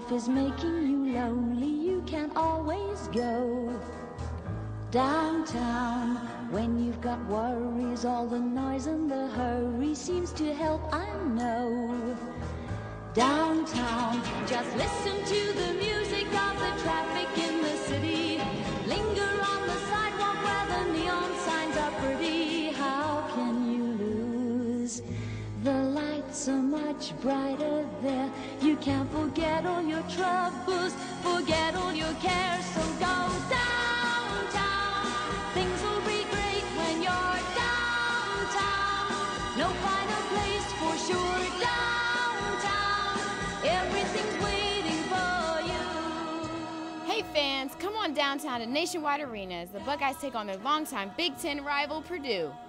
life is making you lonely, you can't always go downtown. When you've got worries, all the noise and the hurry seems to help, I know. Downtown, just listen to the music of the traffic in the city. Linger on the sidewalk where the neon signs are pretty. How can you lose? The lights are much brighter there. You can't forget all your troubles, forget all your cares, so go downtown. Things will be great when you're downtown. No finer place for sure, downtown. Everything's waiting for you. Hey fans, come on downtown to Nationwide Arena as the Buckeyes take on their longtime Big Ten rival Purdue.